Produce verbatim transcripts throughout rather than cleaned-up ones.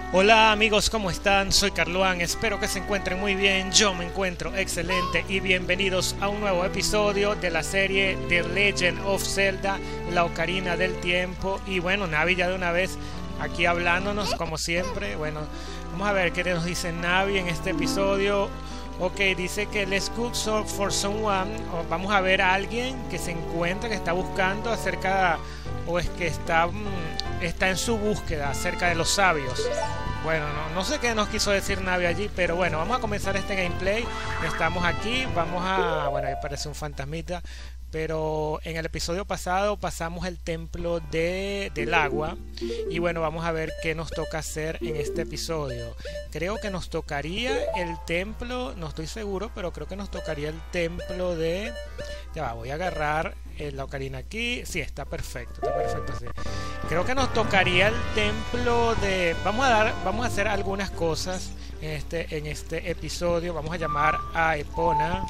Hola amigos, ¿cómo están? Soy Carluán, espero que se encuentren muy bien, yo me encuentro excelente y bienvenidos a un nuevo episodio de la serie The Legend of Zelda, la Ocarina del Tiempo. Y bueno, Navi ya de una vez aquí hablándonos como siempre. Bueno, vamos a ver qué nos dice Navi en este episodio. Ok, dice que let's cook so for someone, o vamos a ver a alguien que se encuentra, que está buscando acerca, o es que está, está en su búsqueda acerca de los sabios. Bueno, no, no sé qué nos quiso decir Navi allí, pero bueno, vamos a comenzar este gameplay. Estamos aquí, vamos a... Bueno, ahí parece un fantasmita, pero en el episodio pasado pasamos el templo de, del agua. Y bueno, vamos a ver qué nos toca hacer en este episodio. Creo que nos tocaría el templo, no estoy seguro, pero creo que nos tocaría el templo de... Ya va, voy a agarrar la ocarina aquí. Sí, está perfecto, está perfecto, sí. Creo que nos tocaría el templo de... Vamos a dar, vamos a hacer algunas cosas en este, en este episodio. Vamos a llamar a Epona,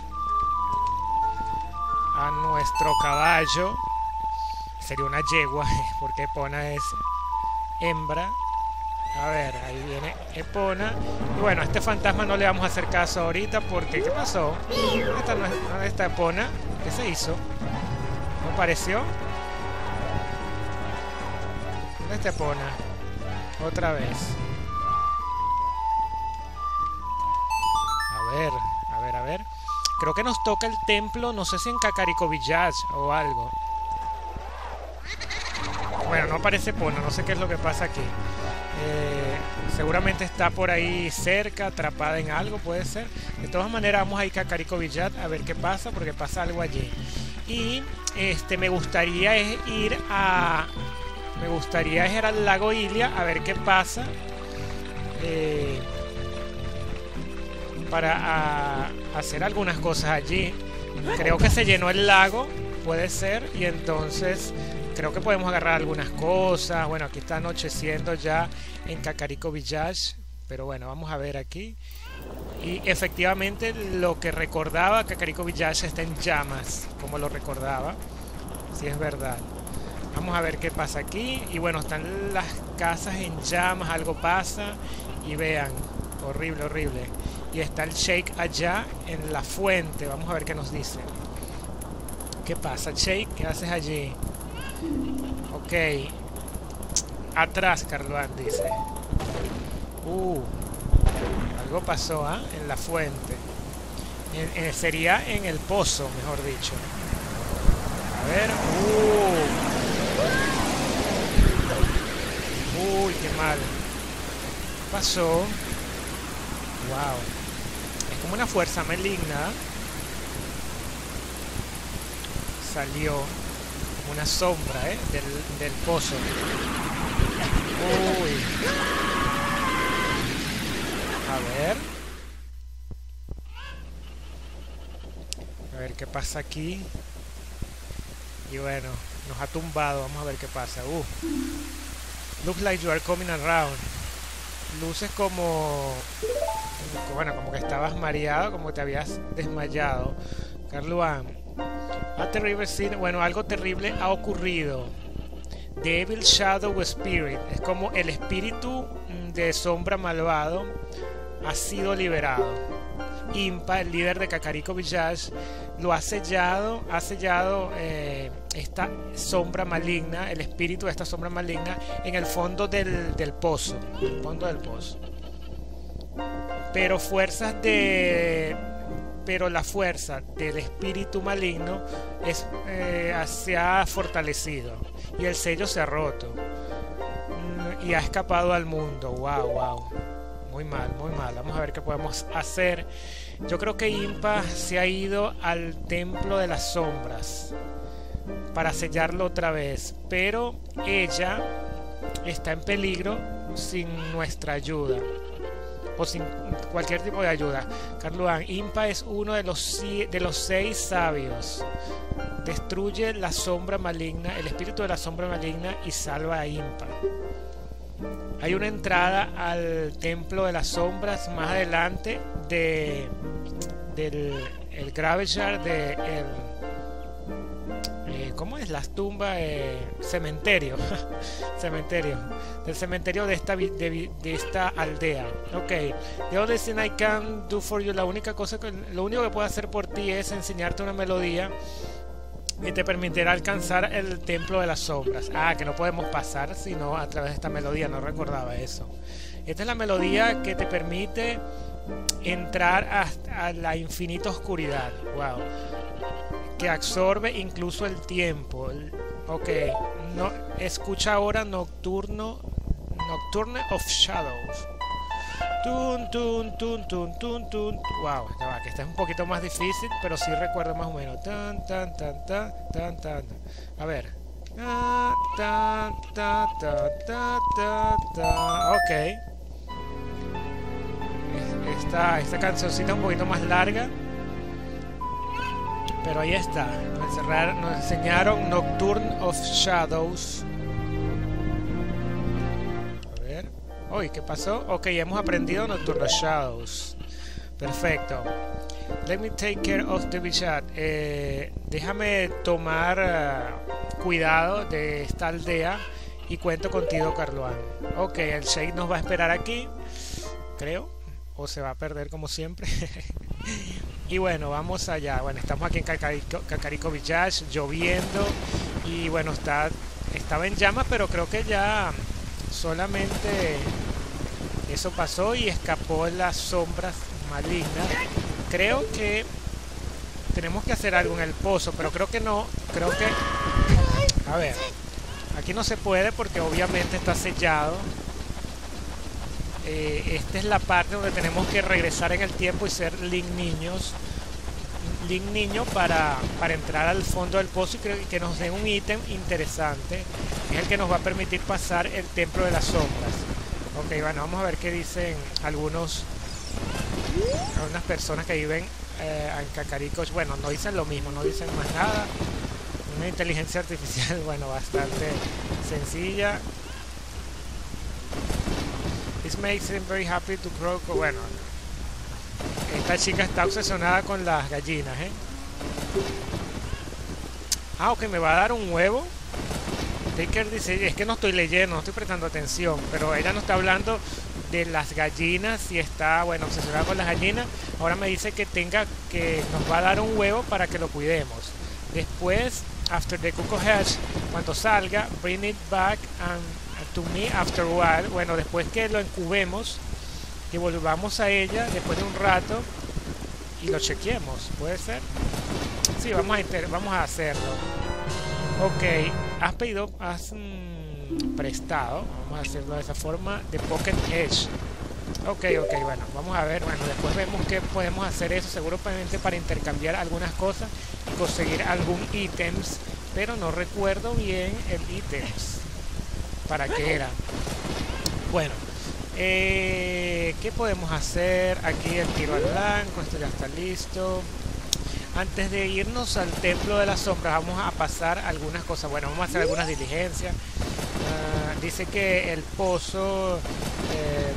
a nuestro caballo. Sería una yegua, porque Epona es hembra. A ver, ahí viene Epona. Y bueno, a este fantasma no le vamos a hacer caso ahorita porque... ¿Qué pasó? ¿Dónde está, dónde está Epona? ¿Qué se hizo? ¿No apareció? ¿Dónde está Epona? Otra vez. A ver, a ver, a ver. Creo que nos toca el templo, no sé si en Kakariko Village o algo. Bueno, no aparece Epona, no sé qué es lo que pasa aquí. Eh, seguramente está por ahí cerca, atrapada en algo, puede ser. De todas maneras, vamos a ir a Kakariko Village a ver qué pasa, porque pasa algo allí. Y este, me gustaría es ir a... Me gustaría ir al lago Hylia a ver qué pasa. Eh, para a, hacer algunas cosas allí. Creo que se llenó el lago, puede ser, y entonces creo que podemos agarrar algunas cosas. Bueno, aquí está anocheciendo ya en Kakariko Village, pero bueno, vamos a ver aquí. Y efectivamente lo que recordaba, Kakariko Village está en llamas, como lo recordaba. Sí, es verdad. Vamos a ver qué pasa aquí. Y bueno, están las casas en llamas, algo pasa. Y vean, horrible, horrible. Y está el Sheik allá en la fuente. Vamos a ver qué nos dice. ¿Qué pasa, Sheik? ¿Qué haces allí? Ok. Atrás, Carluán, dice. Uh, algo pasó, ¿ah? ¿eh? En la fuente. En, en, sería en el pozo, mejor dicho. A ver. Uh. Uy, qué mal. ¿Qué pasó? Wow. Es como una fuerza maligna. Salió como una sombra, ¿eh? Del, del pozo. Uy. A ver. A ver qué pasa aquí. Y bueno, nos ha tumbado. Vamos a ver qué pasa. Uh. Looks like you are coming around. Luces como... Bueno, como que estabas mareado, como que te habías desmayado. Carluán. A terrible scene. Bueno, algo terrible ha ocurrido. The Evil Shadow Spirit. Es como el espíritu de sombra malvado ha sido liberado. Impa, el líder de Kakariko Village, lo ha sellado, ha sellado eh, esta sombra maligna, el espíritu de esta sombra maligna en el fondo del, del pozo, el fondo del pozo. Pero fuerzas de, pero la fuerza del espíritu maligno es, eh, se ha fortalecido y el sello se ha roto y ha escapado al mundo. Wow, wow. Muy mal, muy mal. Vamos a ver qué podemos hacer. Yo creo que Impa se ha ido al templo de las sombras para sellarlo otra vez, pero ella está en peligro sin nuestra ayuda o sin cualquier tipo de ayuda. Carluán, Impa es uno de los, de los seis sabios. Destruye la sombra maligna, el espíritu de la sombra maligna y salva a Impa. Hay una entrada al templo de las sombras más adelante de del el graveyard de el, eh, ¿cómo es? Las tumbas, eh, cementerio, cementerio, del cementerio de esta, de, de esta aldea. Ok, the only thing I can do for you, la única cosa que, lo único que puedo hacer por ti es enseñarte una melodía y te permitirá alcanzar el templo de las sombras. Ah, que no podemos pasar sino a través de esta melodía, no recordaba eso. Esta es la melodía que te permite entrar a, a la infinita oscuridad. Wow. Que absorbe incluso el tiempo. Ok, no, escucha ahora Nocturno, Nocturne of Shadows. Tun, tun, tun, tun, tun, tun. Wow, ya va, que esta es un poquito más difícil, pero sí recuerdo más o menos. Tan, tan, tan, tan, tan, tan. A ver. Ta, ta, ta, ta, ta, ta, ta. Ok. Esta, esta cancioncita es un poquito más larga, pero ahí está. Nos, encerraron, nos enseñaron Nocturne of Shadows. A ver. Uy, ¿qué pasó? Ok, hemos aprendido Nocturne of Shadows. Perfecto. Let me take care of the Bichat. Eh, déjame tomar uh, cuidado de esta aldea y cuento contigo, Carloan. Ok, el Shade nos va a esperar aquí, creo. O se va a perder como siempre. Y bueno, vamos allá. Bueno, estamos aquí en Kakariko, Kakariko Village, lloviendo. Y bueno, está, estaba en llamas, pero creo que ya solamente eso pasó y escapó las sombras malignas. Creo que tenemos que hacer algo en el pozo, pero creo que no. Creo que... A ver, aquí no se puede porque obviamente está sellado. Eh, esta es la parte donde tenemos que regresar en el tiempo y ser Link niños Link niño para, para entrar al fondo del pozo y que, que nos den un ítem interesante. Es el que nos va a permitir pasar el templo de las sombras. Ok, bueno, vamos a ver qué dicen algunos algunas personas que viven eh, en Kakariko. Bueno, no dicen lo mismo, no dicen más nada. Una inteligencia artificial, bueno, bastante sencilla. This makes him very happy to grow. Bueno, esta chica está obsesionada con las gallinas, ¿eh? Ah, ok, me va a dar un huevo. Taker dice, es que no estoy leyendo, no estoy prestando atención, pero ella no está hablando de las gallinas y está, bueno, obsesionada con las gallinas. Ahora me dice que tenga, que nos va a dar un huevo para que lo cuidemos. Después, after the cuckoo hatch, cuando salga, bring it back and to me after a while. Bueno, después que lo incubemos, que volvamos a ella después de un rato y lo chequeemos, ¿puede ser? Sí, vamos a, inter vamos a hacerlo. Ok, has pedido, has mmm, prestado, vamos a hacerlo de esa forma, de Pocket Edge. Ok, ok, bueno, vamos a ver, bueno, después vemos que podemos hacer eso, seguramente para intercambiar algunas cosas y conseguir algún ítems, pero no recuerdo bien el ítems. ¿Para qué era? Bueno, eh, ¿qué podemos hacer? Aquí el tiro al blanco, esto ya está listo. Antes de irnos al templo de las sombras vamos a pasar algunas cosas. Bueno, vamos a hacer algunas diligencias. Uh, dice que el pozo... Eh,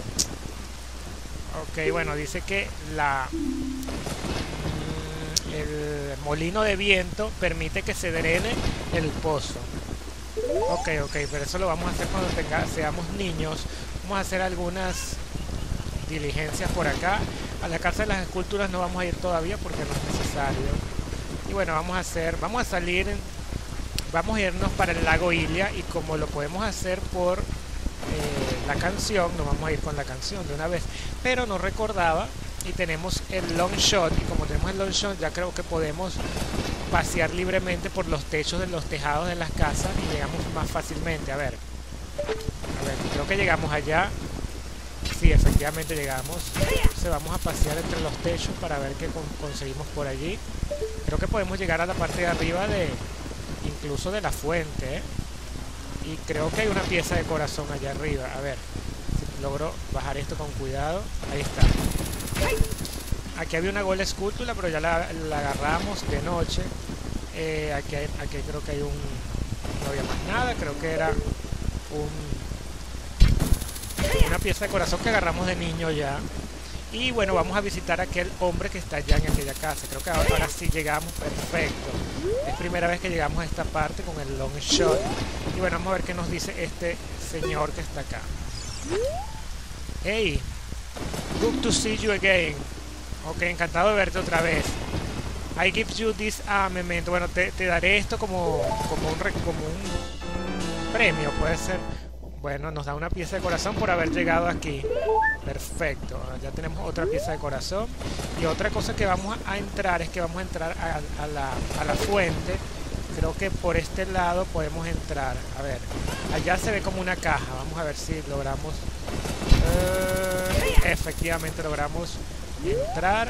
ok, bueno, dice que la... el molino de viento permite que se drene el pozo. Ok, ok, pero eso lo vamos a hacer cuando tenga, seamos niños. Vamos a hacer algunas diligencias por acá. A la casa de las esculturas no vamos a ir todavía porque no es necesario. Y bueno, vamos a hacer, vamos a salir, vamos a irnos para el lago Ilia. Y como lo podemos hacer por eh, la canción, nos vamos a ir con la canción de una vez. Pero no recordaba y tenemos el long shot. Y como tenemos el long shot, ya creo que podemos pasear libremente por los techos de los tejados de las casas y llegamos más fácilmente. A ver, a ver, creo que llegamos allá. Sí, efectivamente llegamos. Entonces vamos a pasear entre los techos para ver qué con conseguimos por allí. Creo que podemos llegar a la parte de arriba de, incluso de la fuente, ¿eh? Y creo que hay una pieza de corazón allá arriba. A ver, si logro bajar esto con cuidado. Ahí está. Aquí había una Gold Escultura, pero ya la, la agarramos de noche. Eh, aquí, hay, aquí creo que hay un... No había más nada, creo que era un, una pieza de corazón que agarramos de niño ya. Y bueno, vamos a visitar a aquel hombre que está allá en aquella casa. Creo que ahora, ahora sí llegamos, perfecto. Es primera vez que llegamos a esta parte con el long shot. Y bueno, vamos a ver qué nos dice este señor que está acá. Hey, good to see you again. Ok, encantado de verte otra vez. I give you this uh, memento. Bueno, te, te daré esto como, como, un, como un, un premio, puede ser. Bueno, nos da una pieza de corazón por haber llegado aquí. Perfecto, ya tenemos otra pieza de corazón. Y otra cosa que vamos a entrar es que vamos a entrar a, a, la, a la fuente. Creo que por este lado podemos entrar. A ver, allá se ve como una caja. Vamos a ver si logramos... Uh, efectivamente logramos entrar.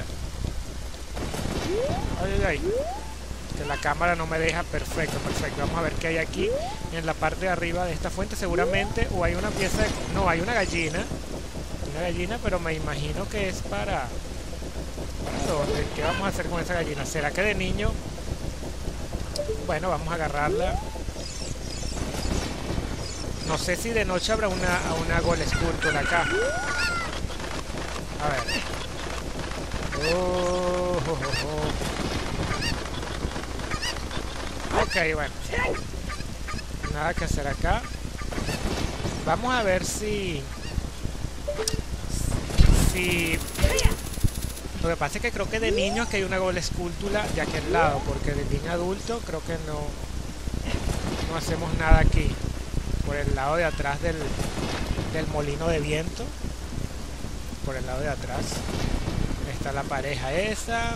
Ay, ay, ay. Que la cámara no me deja. Perfecto, perfecto. Vamos a ver qué hay aquí en la parte de arriba de esta fuente. Seguramente, o hay una pieza de... No, hay una gallina. Una gallina, pero me imagino que es para... ¿Para dónde? ¿Qué vamos a hacer con esa gallina? ¿Será que de niño? Bueno, vamos a agarrarla. No sé si de noche habrá una, una Gold Sculpture acá. A ver. Oh, oh, oh. Ok, bueno. Nada que hacer acá. Vamos a ver si... Si... Lo que pasa es que creo que de niños que hay una Gold Sculpture de aquel lado. Porque de niño adulto creo que no... No hacemos nada aquí. Por el lado de atrás del, del molino de viento. Por el lado de atrás. Está la pareja esa.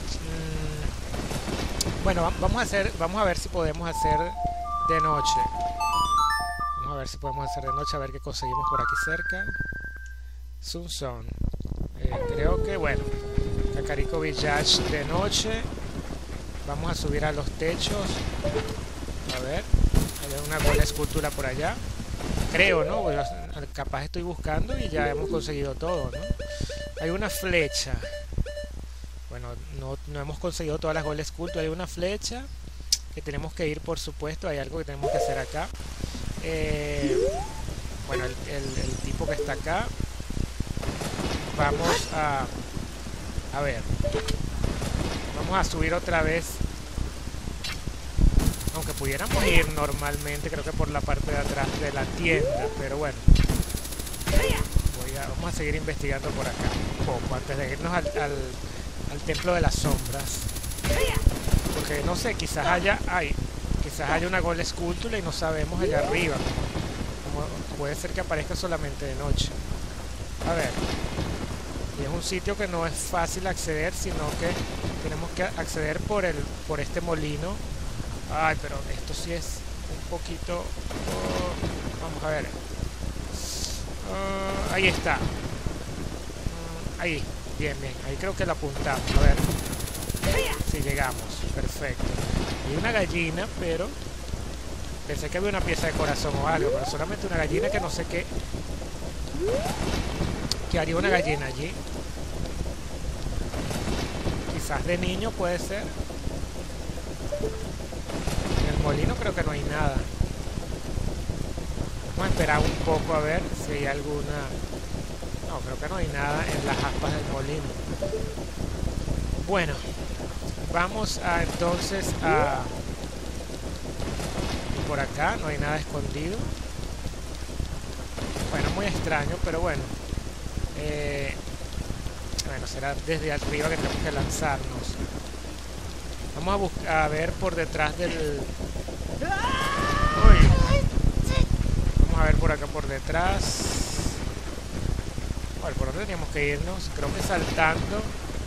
Bueno, vamos a hacer, vamos a ver si podemos hacer de noche. Vamos a ver si podemos hacer de noche, a ver qué conseguimos por aquí cerca. Sunson. Eh, creo que, bueno, Kakariko Village de noche. Vamos a subir a los techos. A ver, hay una Gold Sculpture por allá. Creo, ¿no? Pues, capaz estoy buscando y ya hemos conseguido todo, ¿no? Hay una flecha. Bueno, no, no hemos conseguido todas las Gold Sculpture. Hay una flecha que tenemos que ir, por supuesto. Hay algo que tenemos que hacer acá. Eh, bueno, el, el, el tipo que está acá. Vamos a... A ver. Vamos a subir otra vez. Aunque pudiéramos ir normalmente, creo que por la parte de atrás de la tienda. Pero bueno. Voy a, vamos a seguir investigando por acá un poco antes de irnos al... al al templo de las sombras, porque no sé, quizás haya ay, quizás haya una Gold Sculpture y no sabemos allá arriba, como puede ser que aparezca solamente de noche. A ver, y es un sitio que no es fácil acceder, sino que tenemos que acceder por el por este molino. Ay, pero esto sí es un poquito... Oh, vamos a ver. Uh, ahí está. Uh, ahí. Bien, bien. Ahí creo que la apuntamos. A ver. Si llegamos. Perfecto. Hay una gallina, pero... Pensé que había una pieza de corazón o algo, pero solamente una gallina que no sé qué... ¿Qué haría una gallina allí? Quizás de niño puede ser. En el molino creo que no hay nada. Vamos a esperar un poco a ver si hay alguna... No, creo que no hay nada en las aspas del molino. Bueno, vamos a entonces a... Por acá no hay nada escondido. Bueno, muy extraño, pero bueno. Eh... Bueno, será desde arriba que tenemos que lanzarnos. Vamos a buscar, a ver por detrás del... Uy. Vamos a ver por acá por detrás. Bueno, ¿por dónde teníamos que irnos? Creo que saltando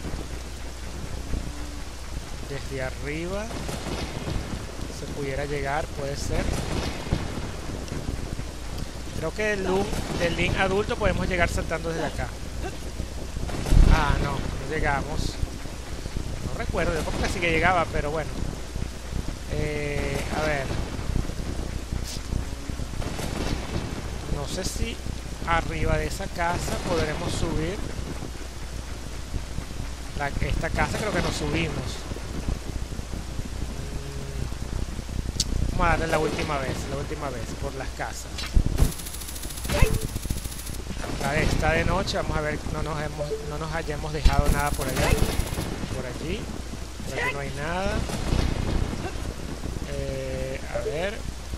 desde arriba se pudiera llegar, puede ser. Creo que del Link, del Link adulto podemos llegar saltando desde acá. Ah, no, no llegamos. No recuerdo, yo como que sí que llegaba, pero bueno. Eh, a ver. No sé si arriba de esa casa podremos subir. La, esta casa creo que no subimos. Vamos a darle la última vez, la última vez, por las casas. está, está de noche. Vamos a ver, no nos, hemos, no nos hayamos dejado nada por allá. Por allí. Por aquí no hay nada. Eh, a ver.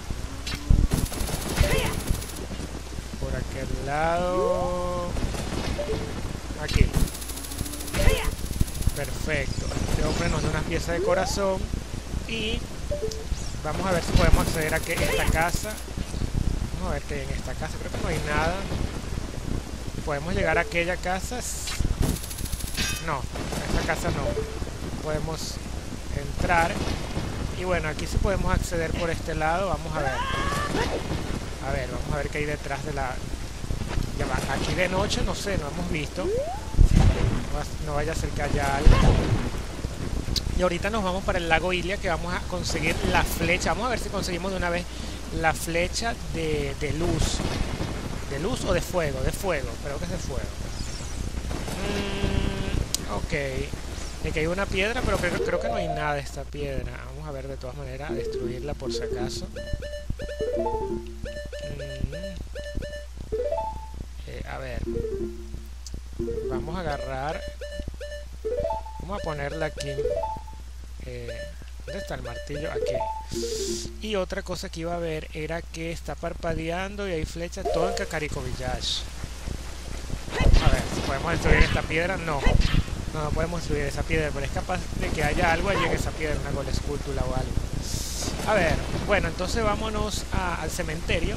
Por aquel lado. Aquí. Perfecto. Este hombre nos da una pieza de corazón. Y vamos a ver si podemos acceder a que esta casa. Vamos a ver que en esta casa creo que no hay nada. ¿Podemos llegar a aquella casa? No, a esta casa no. Podemos entrar. Y bueno, aquí sí podemos acceder por este lado. Vamos a ver. A ver, vamos a ver qué hay detrás de la... Ya va, aquí de noche, no sé, no hemos visto. No vaya a ser que haya algo. Y ahorita nos vamos para el lago Hylia, que vamos a conseguir la flecha. Vamos a ver si conseguimos de una vez la flecha de, de luz. ¿De luz o de fuego? De fuego, creo que es de fuego. Mm, ok. De que hay una piedra, pero creo, creo que no hay nada de esta piedra. Vamos a ver de todas maneras, a destruirla por si acaso. Mm. Eh, a ver. Vamos a agarrar. Vamos a ponerla aquí. Eh, ¿Dónde está el martillo? Aquí. Y otra cosa que iba a ver era que está parpadeando y hay flechas todo en Kakariko Village. A ver, si podemos destruir esta piedra. No. No, no podemos destruir esa piedra, pero es capaz de que haya algo allí en esa piedra, una gola escultura o algo. A ver, bueno, entonces vámonos a, al cementerio.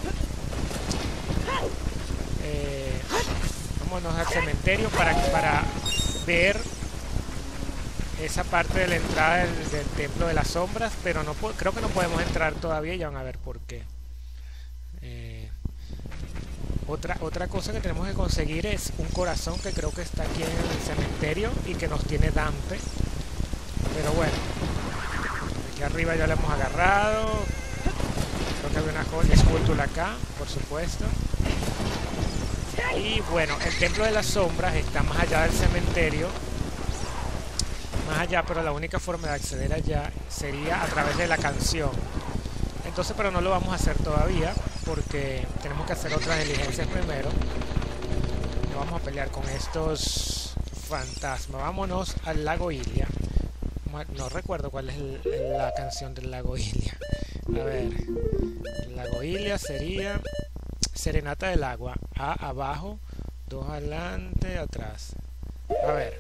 Eh, vámonos al cementerio para, para ver esa parte de la entrada del, del templo de las sombras, pero no creo que no podemos entrar todavía y ya van a ver por qué. Eh, otra, otra cosa que tenemos que conseguir es un corazón que creo que está aquí en el cementerio y que nos tiene Dante. Pero bueno, aquí arriba ya lo hemos agarrado. Creo que hay una escultura acá, por supuesto. Y bueno, el templo de las sombras está más allá del cementerio. Más allá, pero la única forma de acceder allá sería a través de la canción. Entonces, pero no lo vamos a hacer todavía porque tenemos que hacer otras diligencias primero. No vamos a pelear con estos fantasmas. Vámonos al lago Hylia. No recuerdo cuál es el, la canción del lago Hylia. A ver, el lago Hylia sería Serenata del Agua. A abajo, dos adelante, atrás. A ver.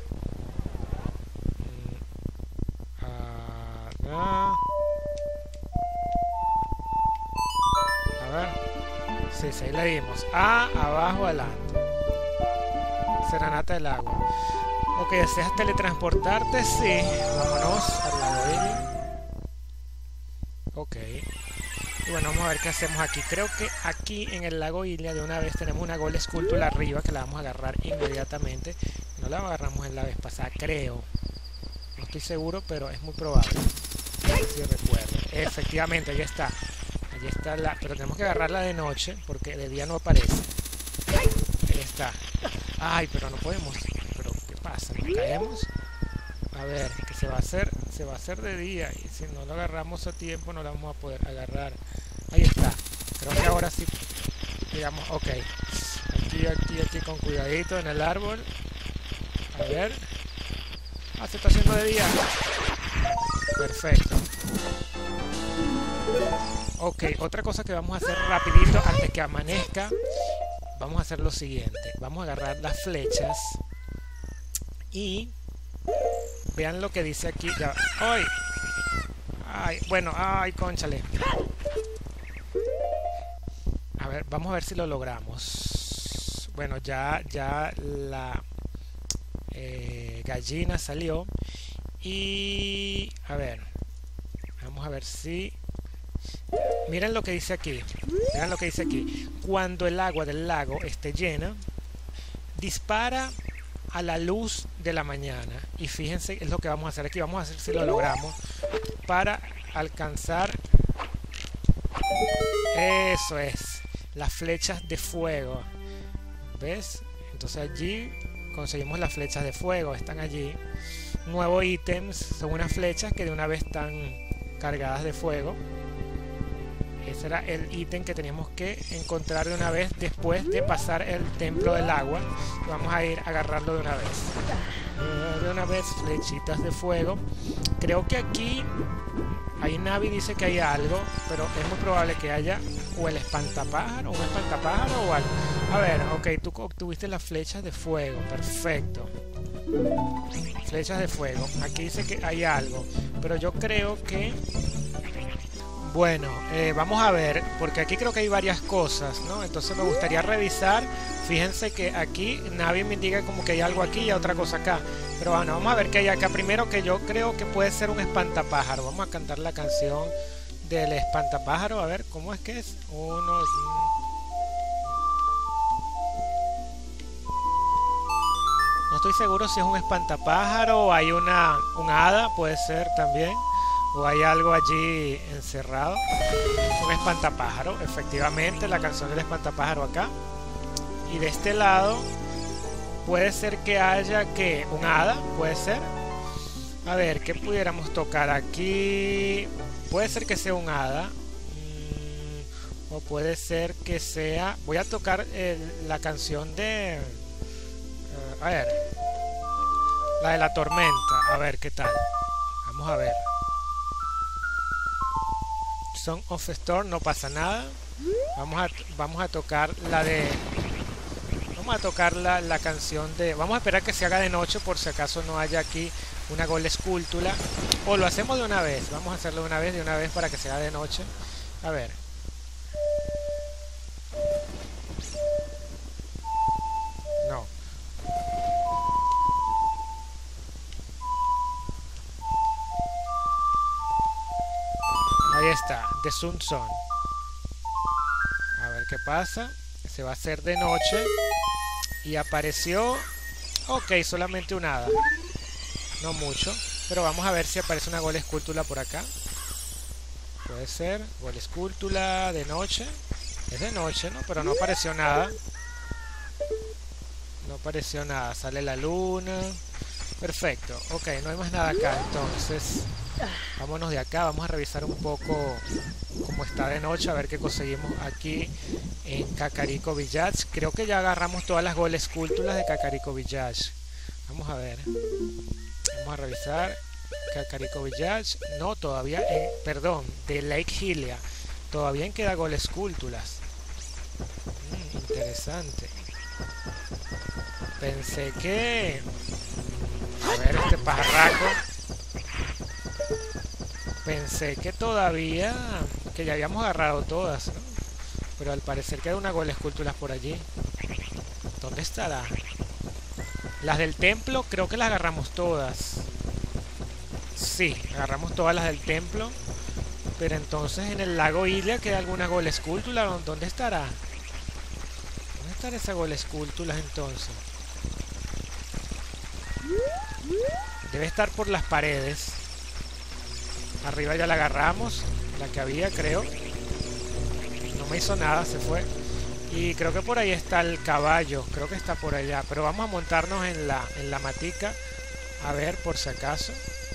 Ah. A ver. Sí, sí, ahí le dimos. A, abajo, adelante. Serenata del Agua. Ok, ¿deseas teletransportarte? Sí. Vámonos al lago Hylia. Ok. Y bueno, vamos a ver qué hacemos aquí. Creo que aquí en el lago Hylia de una vez tenemos una Gold Sculpture arriba que la vamos a agarrar inmediatamente. No la agarramos en la vez pasada, creo. No estoy seguro, pero es muy probable. Si recuerdo. Efectivamente, ahí está. Ahí está la... Pero tenemos que agarrarla de noche porque de día no aparece. Ahí está. Ay, pero no podemos. Pero ¿qué pasa? ¿Nos caemos? A ver, que se va a hacer, se va a hacer de día y si no lo agarramos a tiempo no la vamos a poder agarrar. Ahí está. Creo que ahora sí, digamos, ok. Aquí, aquí, aquí con cuidadito en el árbol. A ver. Ah, se está haciendo de día. Perfecto. Ok, otra cosa que vamos a hacer rapidito antes que amanezca. Vamos a hacer lo siguiente. Vamos a agarrar las flechas y vean lo que dice aquí. Ya. ¡Ay! ¡Ay! Bueno, ¡ay, cónchale! A ver, vamos a ver si lo logramos. Bueno, ya, ya la eh, gallina salió. Y... a ver. Vamos a ver si... Miren lo que dice aquí. Miren lo que dice aquí. Cuando el agua del lago esté llena, dispara a la luz de la mañana. Y fíjense, es lo que vamos a hacer aquí. Vamos a hacer si lo logramos para alcanzar, eso es, las flechas de fuego. ¿Ves? Entonces allí conseguimos las flechas de fuego. Están allí. Nuevos ítems. Son unas flechas que de una vez están cargadas de fuego. ese era el ítem que teníamos que encontrar de una vez después de pasar el templo del agua. Vamos a ir a agarrarlo de una vez. De una vez, flechitas de fuego. Creo que aquí ahí Navi dice que hay algo, pero es muy probable que haya o el espantapájaro, un espantapájaro o algo. A ver, ok, tú obtuviste las flechas de fuego, perfecto. Flechas de fuego. Aquí dice que hay algo, pero yo creo que... Bueno, eh, vamos a ver, porque aquí creo que hay varias cosas, ¿no? Entonces me gustaría revisar. Fíjense que aquí Navi me indica como que hay algo aquí y otra cosa acá. Pero bueno, vamos a ver qué hay acá primero, que yo creo que puede ser un espantapájaro. Vamos a cantar la canción del espantapájaro. A ver, ¿cómo es que es? Uno... No estoy seguro si es un espantapájaro o hay una un hada, puede ser también. O hay algo allí encerrado. Un espantapájaro, efectivamente, la canción del espantapájaro acá. Y de este lado puede ser que haya que un hada, puede ser. A ver, ¿qué pudiéramos tocar aquí? Puede ser que sea un hada. Mm, o puede ser que sea... Voy a tocar el, la canción de... Uh, a ver. La de la tormenta. A ver, ¿qué tal? Vamos a ver. Song of Storm, no pasa nada. Vamos a, vamos a tocar la de... Vamos a tocar la, la canción de... Vamos a esperar que se haga de noche por si acaso no haya aquí una Gold Escultura. O lo hacemos de una vez. Vamos a hacerlo de una vez, de una vez para que se haga de noche. A ver. No. Ahí está, The Sun Song. A ver qué pasa. Se va a hacer de noche. Y apareció... Ok, solamente un hada. No mucho. Pero vamos a ver si aparece una Gold Escultura por acá. Puede ser. Gold Escultura de noche. Es de noche, ¿no? Pero no apareció nada. No apareció nada. Sale la luna. Perfecto. Ok, no hay más nada acá. Entonces... Vámonos de acá, vamos a revisar un poco cómo está de noche, a ver qué conseguimos aquí en Kakariko Village. Creo que ya agarramos todas las Gold Esculturas de Kakariko Village. Vamos a ver. Vamos a revisar Kakariko Village. No, todavía, eh, perdón, de Lake Hylia. Todavía queda Gold Esculturas. Mm, interesante. Pensé que... A ver, este pajarraco. Pensé que todavía, que ya habíamos agarrado todas, ¿no? Pero al parecer queda una Gold Esculturas por allí. ¿Dónde estará? Las del templo creo que las agarramos todas. Sí, agarramos todas las del templo. Pero entonces en el lago Hylia queda alguna Gold Escultura. ¿Dónde estará? ¿Dónde estará esa Gold Escultura entonces? Debe estar por las paredes. Arriba ya la agarramos, la que había, creo. No me hizo nada, se fue. Y creo que por ahí está el caballo. Creo que está por allá. Pero vamos a montarnos en la, en la matica. A ver, por si acaso.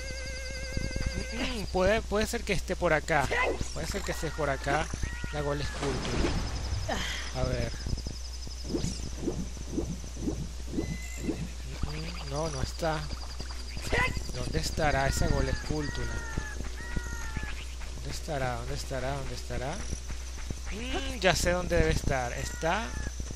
Mm, puede, puede ser que esté por acá. Puede ser que esté por acá la Gold Escultura. A ver. Mm, no, no está. ¿Dónde estará esa Gold Escultura? ¿Dónde estará? ¿Dónde estará? ¿Dónde estará? Mm, ya sé dónde debe estar. Está...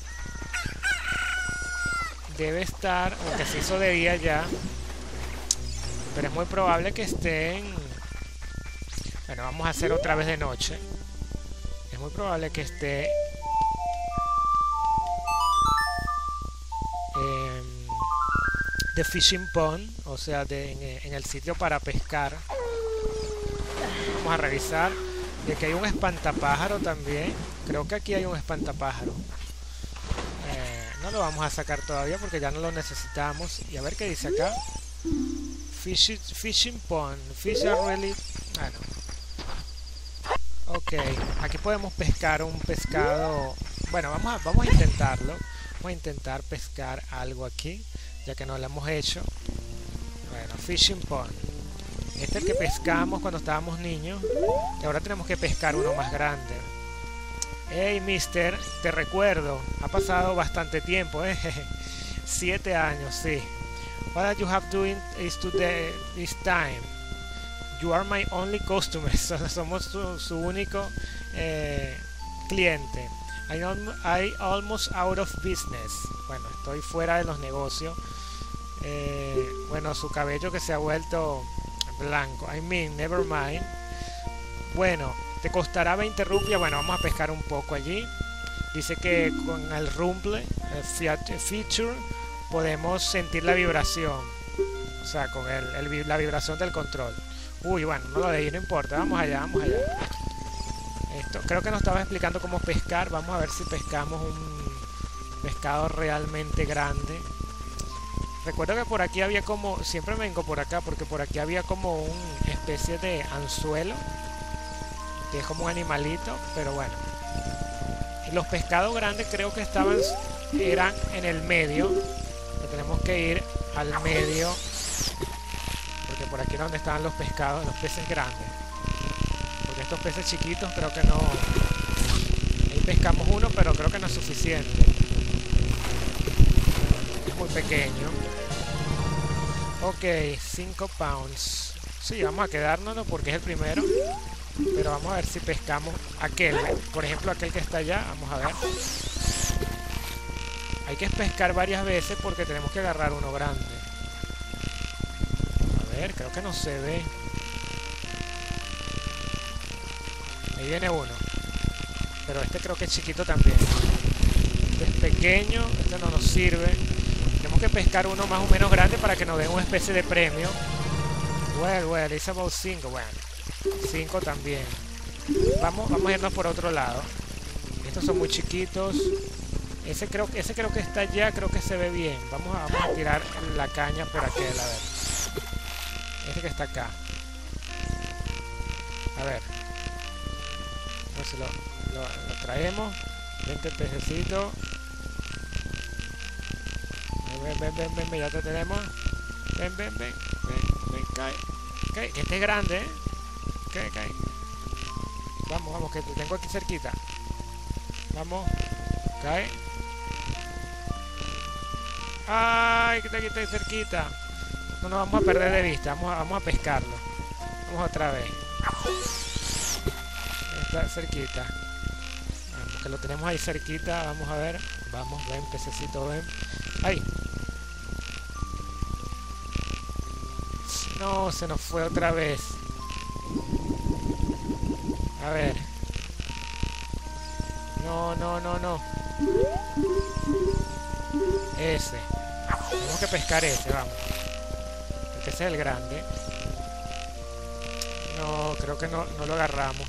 Debe estar... Aunque se hizo de día ya. Pero es muy probable que estén... Bueno, vamos a hacer otra vez de noche. Es muy probable que esté... En The Fishing Pond. O sea, de, en, en el sitio para pescar. Vamos a revisar. Y aquí hay un espantapájaro también. Creo que aquí hay un espantapájaro. Eh, no lo vamos a sacar todavía porque ya no lo necesitamos. Y a ver qué dice acá. Fish, fishing pond. Fish are really... Ah, no. Ok. Aquí podemos pescar un pescado. Bueno, vamos a, vamos a intentarlo. Vamos a intentar pescar algo aquí. Ya que no lo hemos hecho. Bueno, fishing pond. Este es el que pescamos cuando estábamos niños. Y ahora tenemos que pescar uno más grande. Hey, mister, te recuerdo. Ha pasado bastante tiempo, ¿eh? Siete años, sí. What you have doing is to the, this time. You are my only customer. Somos su, su único eh, cliente. I, I almost out of business. Bueno, estoy fuera de los negocios. Eh, bueno, su cabello que se ha vuelto blanco. I mean, never mind. Bueno, te costará veinte rupias. Bueno, vamos a pescar un poco allí. Dice que con el rumble el feature podemos sentir la vibración. O sea, con el, el, la vibración del control. Uy, bueno, no lo de ahí, no importa. Vamos allá, vamos allá. Esto, creo que nos estaba explicando cómo pescar. Vamos a ver si pescamos un pescado realmente grande. Recuerdo que por aquí había como... Siempre vengo por acá porque por aquí había como una especie de anzuelo. Que es como un animalito, pero bueno. Los pescados grandes creo que estaban... Eran en el medio. Tenemos que ir al medio. Porque por aquí es donde estaban los pescados, los peces grandes. Porque estos peces chiquitos creo que no... Ahí pescamos uno, pero creo que no es suficiente. Es muy pequeño. Ok, cinco pounds. Sí, vamos a quedárnoslo porque es el primero. Pero vamos a ver si pescamos aquel. Por ejemplo, aquel que está allá. Vamos a ver. Hay que pescar varias veces porque tenemos que agarrar uno grande. A ver, creo que no se ve. Ahí viene uno. Pero este creo que es chiquito también. Este es pequeño. Este no nos sirve. Tenemos que pescar uno más o menos grande para que nos den una especie de premio. Well, well, it's about cinco. Bueno, cinco también. Vamos, vamos a irnos por otro lado. Estos son muy chiquitos. Ese creo, ese creo que está allá, creo que se ve bien. Vamos a, vamos a tirar la caña por aquel, a ver. Este que está acá. A ver. Entonces lo, lo, lo traemos. Vente pececito. Ven, ven, ven, ven, ven, ya te tenemos. Ven, ven, ven. Ven, ven, cae. Cae, que este es grande, ¿eh? Cae, cae. Vamos, vamos, que te tengo aquí cerquita. Vamos. Cae. Ay, que está aquí, está cerquita. No nos vamos a perder de vista. Vamos a, vamos a pescarlo. Vamos otra vez. Está cerquita. Vamos, que lo tenemos ahí cerquita. Vamos a ver. Vamos, ven, pececito, ven. ¡Ay! No, se nos fue otra vez. A ver. No, no, no, no. Ese. Tenemos que pescar ese, vamos. Porque ese es el grande. No, creo que no, no lo agarramos.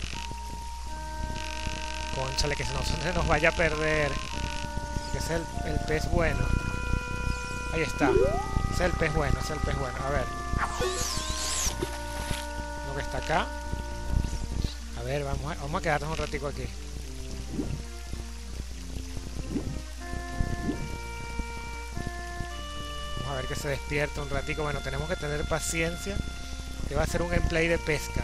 Cónchale, que se nos, se nos vaya a perder. Que ese es el, el pez bueno. Ahí está. Ese es el pez bueno, ese es el pez bueno. A ver. Lo que está acá. A ver, vamos a, vamos a quedarnos un ratico aquí. Vamos a ver que se despierta un ratico. Bueno, tenemos que tener paciencia. Que va a ser un gameplay de pesca.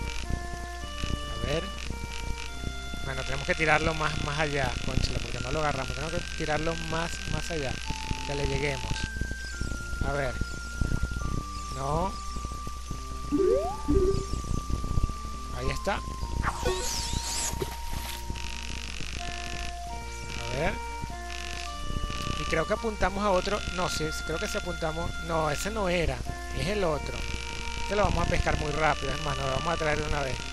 A ver. Bueno, tenemos que tirarlo más, más allá, cónchale, porque no lo agarramos. Tenemos que tirarlo más, más allá. Que le lleguemos. A ver. No. Ahí está. A ver. Y creo que apuntamos a otro. No, sí, creo que si apuntamos. No, ese no era. Es el otro. Este lo vamos a pescar muy rápido. Es más, nos lo vamos a traer de una vez.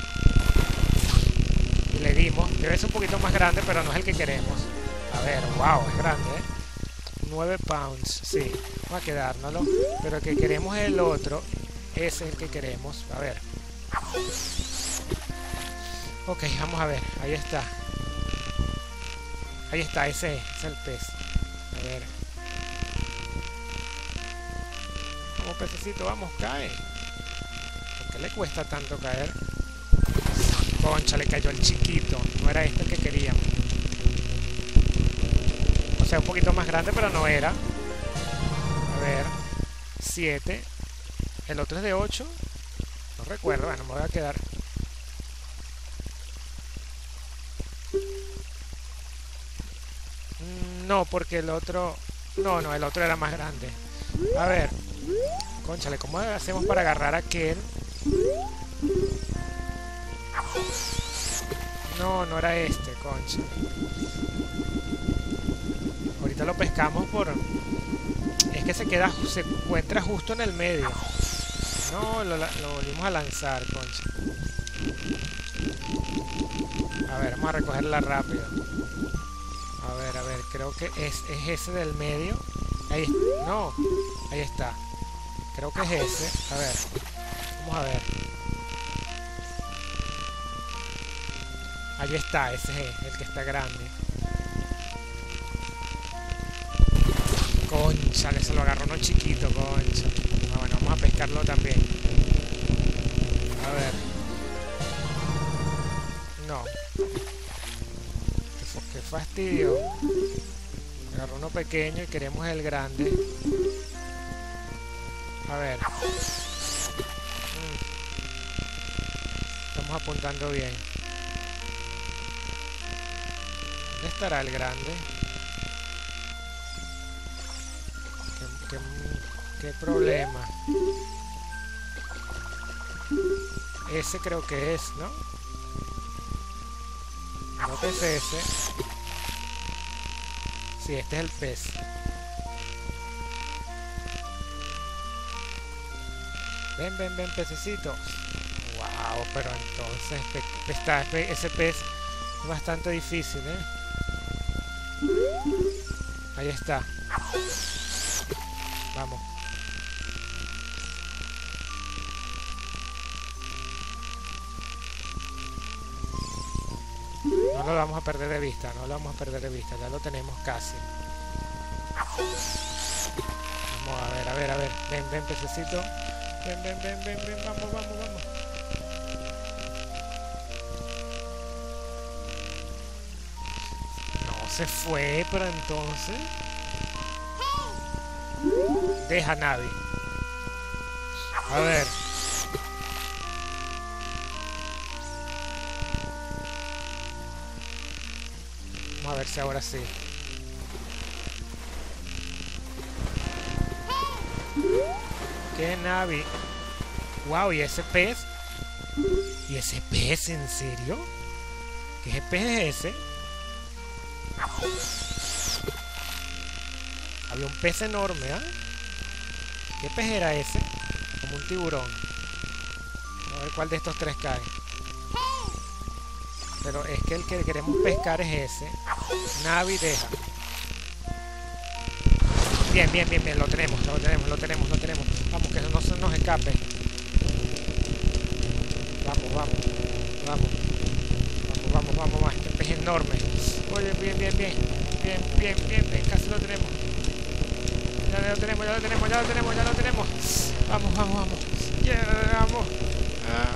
Y le dimos. Debe ser un poquito más grande, pero no es el que queremos. A ver, wow, es grande, ¿eh? nueve pounds, sí. Vamos a quedárnoslo. Pero el que queremos es el otro. Ese es el que queremos. A ver. Ok, vamos a ver. Ahí está. Ahí está, ese es, ese es el pez. A ver. Vamos, pececito, vamos, cae. ¿Por qué le cuesta tanto caer? Concha, le cayó el chiquito. No era este el que queríamos. O sea, un poquito más grande, pero no era. A ver. siete. El otro es de ocho. No recuerdo, bueno, me voy a quedar. Mm, no, porque el otro... No, no, el otro era más grande. A ver. Cónchale, ¿cómo hacemos para agarrar a aquel? No, no era este, concha. Ahorita lo pescamos por... Es que se queda, se encuentra justo en el medio. No, lo, lo volvimos a lanzar, concha. A ver, vamos a recogerla rápido. A ver, a ver, creo que es, es ese del medio. Ahí, no, ahí está. Creo que es ese. A ver, vamos a ver. Ahí está, ese es el que está grande. Concha, se lo agarró uno chiquito, concha. Ah, bueno, vamos a pescarlo también. A ver. No. Qué, qué fastidio. Agarró uno pequeño y queremos el grande. A ver. Mm. Estamos apuntando bien. ¿Dónde estará el grande? ¿Qué, qué, qué problema? Ese creo que es, ¿no? No que es ese. Sí, este es el pez. Ven, ven, ven, pececito. Wow, pero entonces está, ese pez es bastante difícil, ¿eh? Ahí está. Vamos. No lo vamos a perder de vista, no lo vamos a perder de vista, ya lo tenemos casi. Vamos a ver, a ver, a ver. Ven, ven, pececito. Ven, ven, ven, ven, ven, vamos, vamos, vamos. No se fue, pero entonces... Deja Navi. A ver. Vamos a ver si ahora sí. ¿Qué Navi? Wow, ¿y ese pez? ¿Y ese pez en serio? ¿Qué pez es ese? Había un pez enorme, ¿ah? ¿eh? ¿Qué pez era ese? Como un tiburón. A ver cuál de estos tres cae. Pero es que el que queremos pescar es ese. Navi, deja. Bien, bien, bien, bien. Lo tenemos, lo tenemos, lo tenemos, lo tenemos. Vamos, que no se nos escape. Vamos, vamos. Vamos. Vamos, vamos, vamos, vamos. Este pez enorme. Oye, bien, bien, bien. Bien, bien, bien, bien. Casi lo tenemos. Ya lo tenemos, ya lo tenemos, ya lo tenemos, ya lo tenemos. Vamos, vamos, vamos. Llegamos. Ah.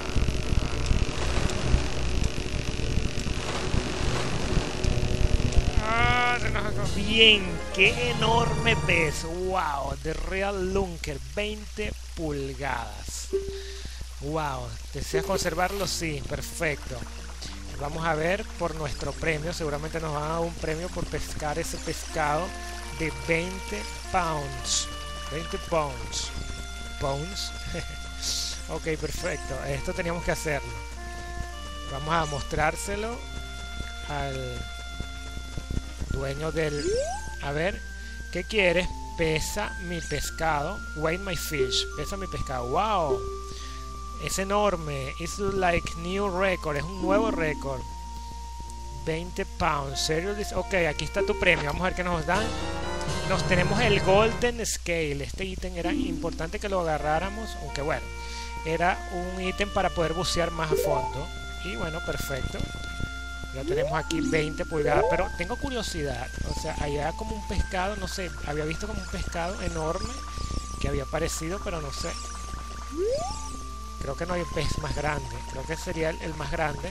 Ah, se nos acabó. Bien, qué enorme pez. Wow, The Real Lunker, veinte pulgadas. Wow, ¿deseas conservarlo? Sí, perfecto. Vamos a ver por nuestro premio. Seguramente nos van a dar un premio por pescar ese pescado de veinte pounds. veinte pounds. Pounds. Ok, perfecto. Esto teníamos que hacerlo. Vamos a mostrárselo al dueño del... A ver, ¿qué quieres? Pesa mi pescado. Weigh my fish. Pesa mi pescado. Wow. Es enorme. It's like new record. Es un nuevo récord. veinte pounds. Seriously? Ok, aquí está tu premio. Vamos a ver qué nos dan. Nos tenemos el Golden Scale. Este ítem era importante que lo agarráramos. Aunque bueno, era un ítem para poder bucear más a fondo. Y bueno, perfecto. Ya tenemos aquí veinte pulgadas. Pero tengo curiosidad. O sea, allá como un pescado. No sé, había visto como un pescado enorme que había aparecido, pero no sé. Creo que no hay un pez más grande. Creo que sería el, el más grande.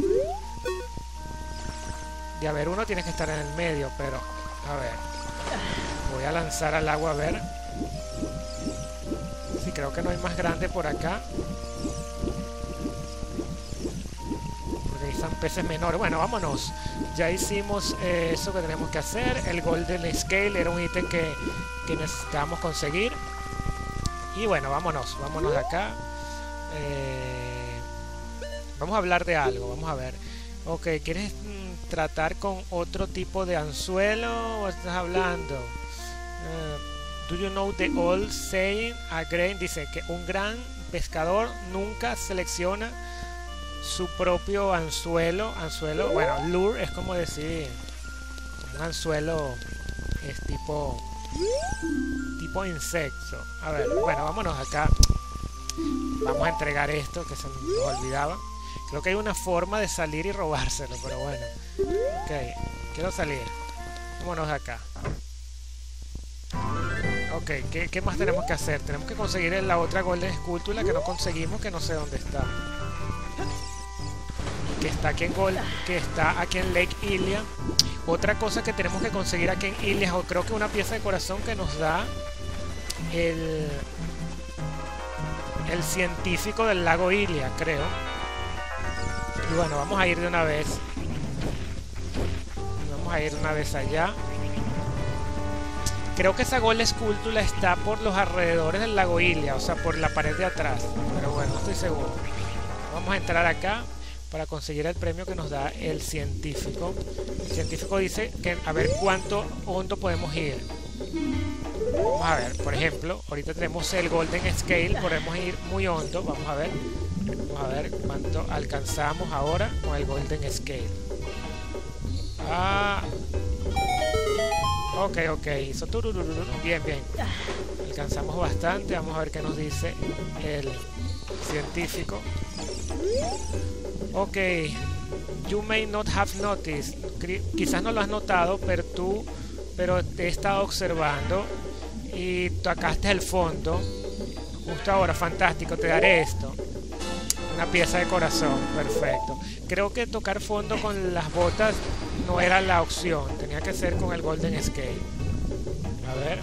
De haber uno tiene que estar en el medio, pero a ver. Voy a lanzar al agua a ver. Sí, creo que no hay más grande por acá. son peces menores. Bueno, vámonos. Ya hicimos eh, eso que tenemos que hacer. El Golden Scale era un ítem que, que necesitábamos conseguir. Y bueno, vámonos. Vámonos de acá. Eh, vamos a hablar de algo. Vamos a ver. Ok, ¿quieres mm, tratar con otro tipo de anzuelo o estás hablando? Uh, do you know the old saying? A grain dice que un gran pescador nunca selecciona su propio anzuelo. Anzuelo, bueno, lure es como decir, como un anzuelo es tipo tipo insecto. A ver, bueno, vámonos acá. Vamos a entregar esto que se nos olvidaba. Creo que hay una forma de salir y robárselo, pero bueno. Ok, quiero salir. Vámonos de acá. Ok, ¿qué, ¿qué más tenemos que hacer? Tenemos que conseguir la otra Golden Escultura que no conseguimos, que no sé dónde está. Que está aquí en Gold, que está aquí en Lake Hylia. Otra cosa que tenemos que conseguir aquí en Hylia, o creo que una pieza de corazón que nos da el, el científico del lago Hylia, creo. Y bueno, vamos a ir de una vez. Vamos a ir de una vez allá. Creo que esa Golden Escultura está por los alrededores del lago Hylia, o sea, por la pared de atrás. Pero bueno, no estoy seguro. Vamos a entrar acá para conseguir el premio que nos da el científico. El científico dice que a ver cuánto hondo podemos ir. Vamos a ver, por ejemplo, ahorita tenemos el Golden Scale, podemos ir muy hondo. Vamos a ver. Vamos a ver cuánto alcanzamos ahora con el Golden Scale. Ah, ok, ok, hizo tururururu. Bien, bien. Alcanzamos bastante. Vamos a ver qué nos dice el científico. Ok, you may not have noticed. Quizás no lo has notado, pero tú, pero te he estado observando y tocaste el fondo. Justo ahora, fantástico, te daré esto. Una pieza de corazón, perfecto. Creo que tocar fondo con las botas no era la opción, tenía que ser con el Golden Scale. A ver.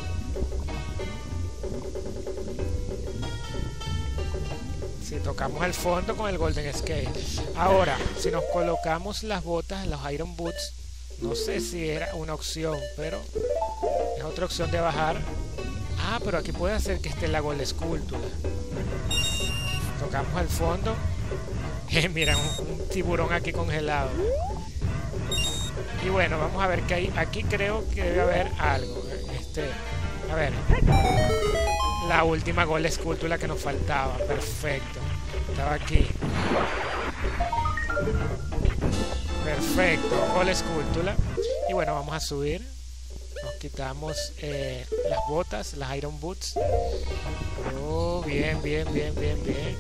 Si tocamos el fondo con el Golden Scale. Ahora, si nos colocamos las botas, los Iron Boots, no sé si era una opción, pero es otra opción de bajar. Ah, pero aquí puede hacer que esté la Golden Escultura. Tocamos el fondo. Mira, un, un tiburón aquí congelado. Y bueno, vamos a ver qué hay. Aquí creo que debe haber algo. Este, a ver. La última Golden Escultura que nos faltaba. Perfecto. Estaba aquí. Perfecto. Golden Escultura. Y bueno, vamos a subir. Nos quitamos eh, las botas, las Iron Boots. Oh, bien, bien, bien, bien, bien.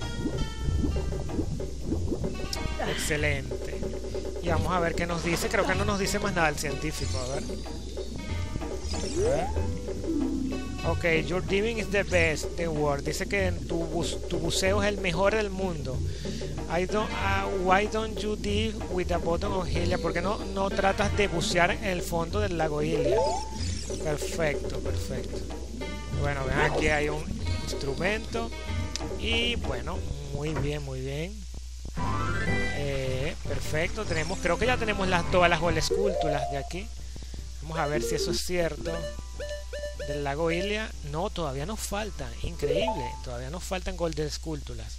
Excelente. Y vamos a ver qué nos dice. Creo que no nos dice más nada el científico. A ver. A ver. Ok, your diving is the best in the world. Dice que tu, bu tu buceo es el mejor del mundo. I don't, uh, why don't you dive with the bottom of Hylia? ¿Por qué no, no tratas de bucear en el fondo del lago Hylia? Perfecto, perfecto. Bueno, ven, aquí hay un instrumento. Y bueno, muy bien, muy bien. Eh, perfecto, tenemos, creo que ya tenemos las, todas las Golden Esculturas de aquí. Vamos a ver si eso es cierto. Del lago Hylia. No, todavía nos faltan. Increíble, todavía nos faltan Golden Esculturas.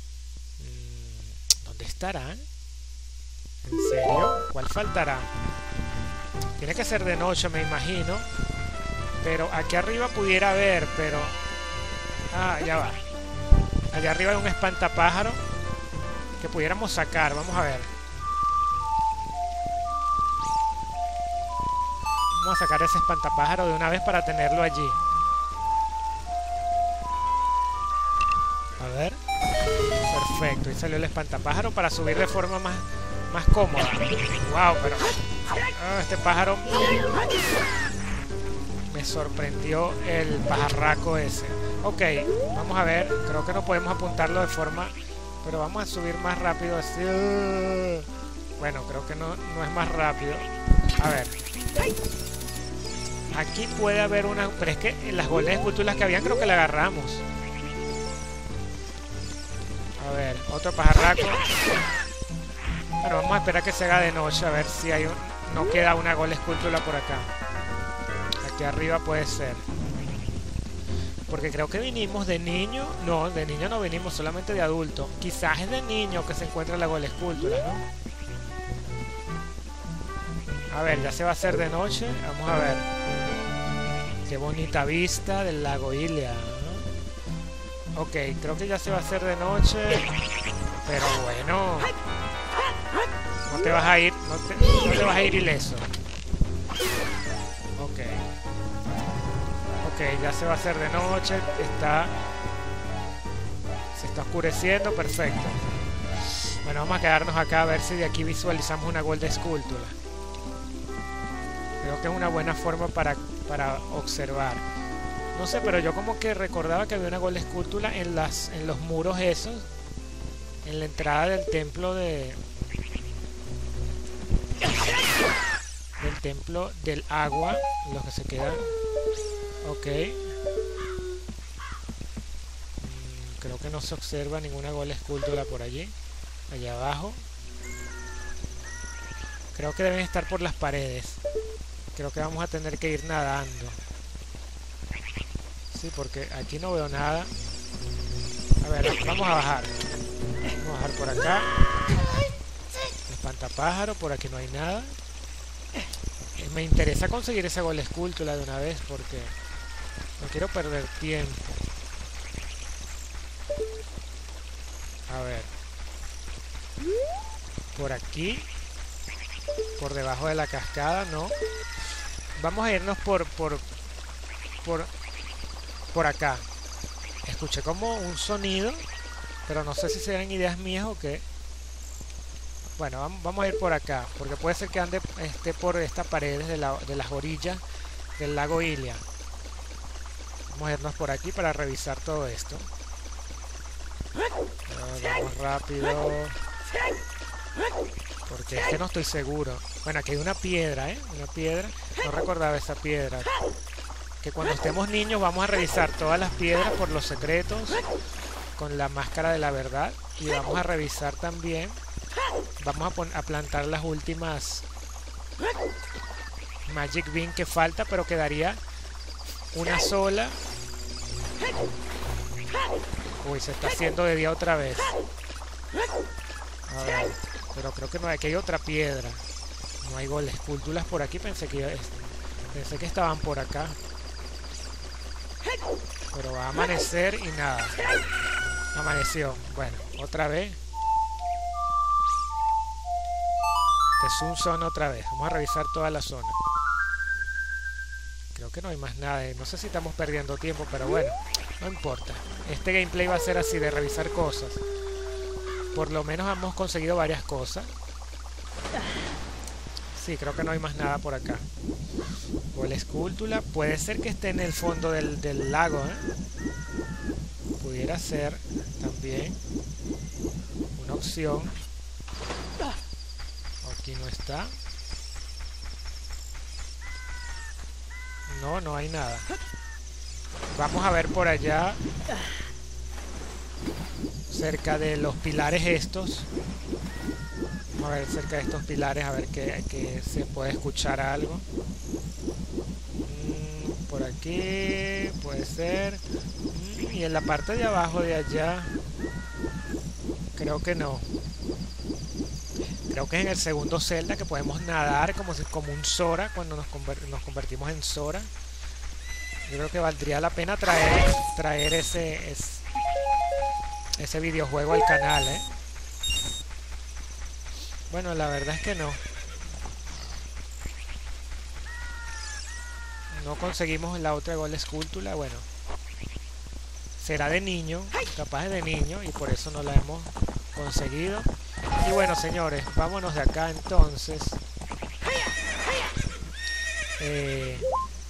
¿Dónde estarán? ¿En serio? ¿Cuál faltará? Tiene que ser de noche, me imagino. Pero aquí arriba pudiera haber, pero... Ah, ya va. Allá arriba hay un espantapájaro que pudiéramos sacar. Vamos a ver. Vamos a sacar ese espantapájaro de una vez para tenerlo allí. A ver. Perfecto. Ahí salió el espantapájaro para subir de forma más, más cómoda. Wow, pero... Oh, este pájaro... Me sorprendió el pajarraco ese. Ok, vamos a ver. Creo que no podemos apuntarlo de forma... Pero vamos a subir más rápido así. Bueno, creo que no, no es más rápido. A ver. Aquí puede haber una... Pero es que las Golden Esculturas que habían creo que la agarramos. A ver, otro pajarraco. Bueno, vamos a esperar que se haga de noche a ver si hay un, no queda una Gold Sculpture por acá. Aquí arriba puede ser. Porque creo que vinimos de niño. No, de niño no vinimos, solamente de adulto. Quizás es de niño que se encuentra la Gold Sculpture, ¿no? A ver, ya se va a hacer de noche. Vamos a ver. Qué bonita vista del lago Hylia, ¿no? Ok, creo que ya se va a hacer de noche. Pero bueno, no te vas a ir, no te, no te vas a ir ileso. Ok. Ok, ya se va a hacer de noche. Está... Se está oscureciendo, perfecto. Bueno, vamos a quedarnos acá a ver si de aquí visualizamos una Gold Sculpture. Creo que es una buena forma para, para observar. No sé, pero yo como que recordaba que había una Gold Sculpture en, las, en los muros esos. En la entrada del templo de... Del templo del agua. Los que se quedan. Ok. Mm, creo que no se observa ninguna Gold Sculpture por allí. Allá abajo. Creo que deben estar por las paredes. Creo que vamos a tener que ir nadando. Sí, porque aquí no veo nada. A ver, vamos a bajar. Vamos a bajar por acá. Espantapájaro, por aquí no hay nada. Me interesa conseguir esa Gold Sculpture de una vez porque no quiero perder tiempo. A ver. Por aquí. Por debajo de la cascada, no. Vamos a irnos por por por por acá. Escuché como un sonido, pero no sé si serán ideas mías o qué. Bueno, vamos, vamos a ir por acá, porque puede ser que ande esté por estas paredes de, la, de las orillas del lago Hylia. Vamos a irnos por aquí para revisar todo esto. Vamos rápido, porque es que no estoy seguro. Bueno, aquí hay una piedra, ¿eh? Una piedra. No recordaba esa piedra. Que cuando estemos niños vamos a revisar todas las piedras por los secretos con la máscara de la verdad. Y vamos a revisar también. Vamos a, a plantar las últimas Magic Bean que falta, pero quedaría una sola. Uy, se está haciendo de día otra vez. A ver, pero creo que no, aquí hay otra piedra. No hay Gold Sculptures por aquí, pensé que, pensé que estaban por acá. Pero va a amanecer y nada. Amaneció. Bueno, otra vez. Este es un zona otra vez. Vamos a revisar toda la zona. Creo que no hay más nada. No sé si estamos perdiendo tiempo, pero bueno, no importa. Este gameplay va a ser así, de revisar cosas. Por lo menos hemos conseguido varias cosas. Sí, creo que no hay más nada por acá. Gold Sculpture. Puede ser que esté en el fondo del, del lago, ¿eh? Pudiera ser también una opción. Aquí no está. No, no hay nada. Vamos a ver por allá, cerca de los pilares estos. Vamos a ver cerca de estos pilares, a ver que, que se puede escuchar algo. Mm, por aquí puede ser. Mm, y en la parte de abajo de allá, creo que no. Creo que es en el segundo Zelda que podemos nadar como, si, como un Sora cuando nos, conver, nos convertimos en Sora. Yo creo que valdría la pena traer, traer ese, ese, ese videojuego al canal, ¿eh? Bueno, la verdad es que no. No conseguimos la otra Gold Sculpture. Bueno, será de niño, capaz de niño, y por eso no la hemos conseguido. Y bueno, señores, vámonos de acá entonces. Eh,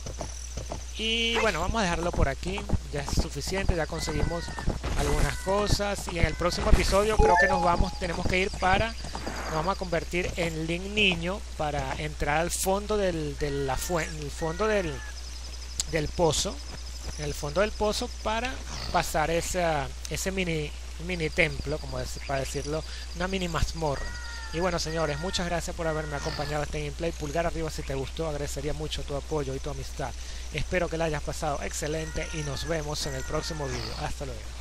y bueno, vamos a dejarlo por aquí. Ya es suficiente, ya conseguimos algunas cosas. Y en el próximo episodio creo que nos vamos, tenemos que ir para... Nos vamos a convertir en Link Niño para entrar al fondo del, de la fuente, el fondo del, del pozo. En el fondo del pozo para pasar esa, ese mini... mini templo, como decir, para decirlo, una mini mazmorra. Y bueno, señores, muchas gracias por haberme acompañado a este gameplay. Pulgar arriba si te gustó, agradecería mucho tu apoyo y tu amistad. Espero que la hayas pasado excelente y nos vemos en el próximo video. Hasta luego.